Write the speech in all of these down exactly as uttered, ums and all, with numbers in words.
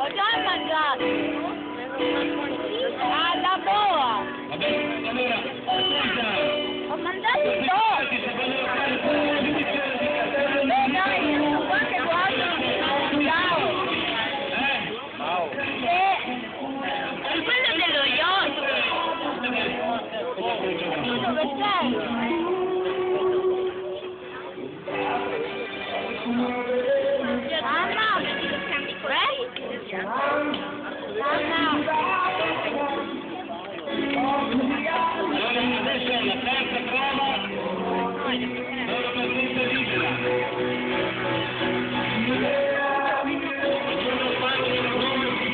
Ho già mangiato. Alla boa. Vabbè, allora, ascolta. Ho mangiato un po'. Beh, dai, sono qua che guardo. Ciao. Eh? Ciao. Sì. E quello dello yacht. Dove sei? Mamma! Eh? Mamma! Allora adesso la terza prova sono partita libera. Ognuno fa il nome di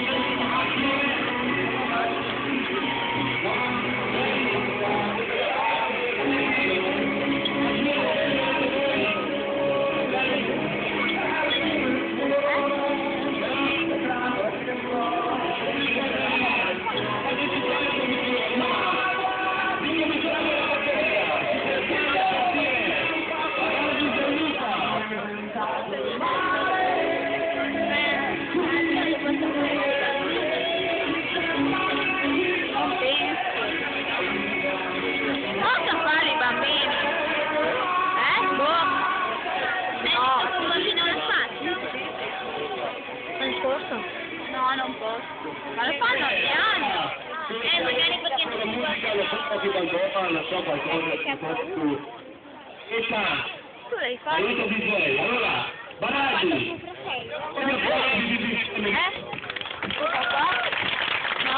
Cosa fare i bambini? Eh? Boh. No. I bambini non lo fanno? Non posso? No, non posso. Ma lo fanno ogni anno. Eh, magari perché non la si musica, lo so che qualcosa, lo so qualcosa che fa tu. E fa, Tu devi fare. aiuto D J, allora, Barati, come fai di Eh? Cosa qua? No.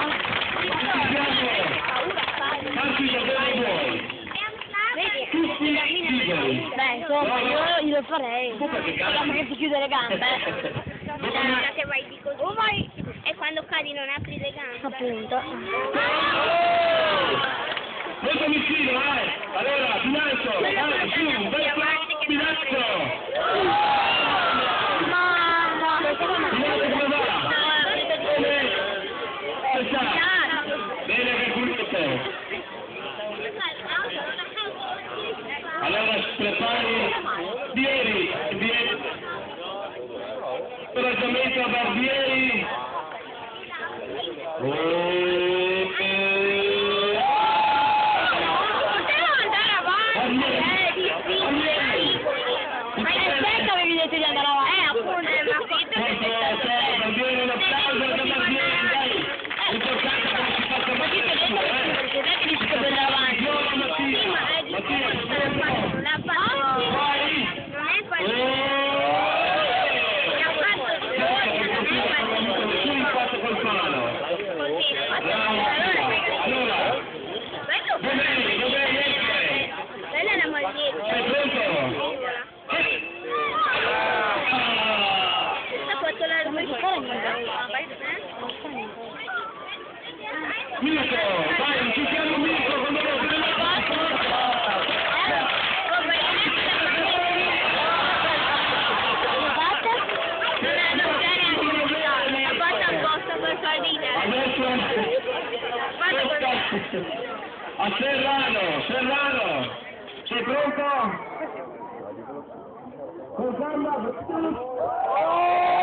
Tanti da dove vuoi? Vedi? Tutti liberi. Beh, insomma, io glielo farei. Tu perché Solo cazzo? che si chiude le gambe. Dove- che vai di così. Oh, vai. E quando cadi non apri le gambe. Appunto. Molto vicino, eh! Allora, bilancio! Vai, su, verso, bilancio! Mamma! Bilancio come va? Come? Come sta? Bene che pulito te. Allora, prepari Barbieri, Barbieri. Incoraggiamento a Barbieri. Potevo andare avanti! Eh, di sì! Ma in effetti avevi detto di andare avanti! Eh, appunto! Ma Barbieri, un applauso da Barbieri, dai! L'importante è che non si faccia mai nessuno, eh! che dici che vuoi andare avanti? Buongiorno Mattia! Mattia, Non ha fatto. vai! Non è quello. Oh! Nessuno fatto col palo! Allora, dov'è? Dov'è? Quella è la moglietta. Sei pronto? Ha fatto la Mirko, vai, ci siamo Mirko, quando lo Adesso a Serrano, Serrano, sei pronto? Con gamba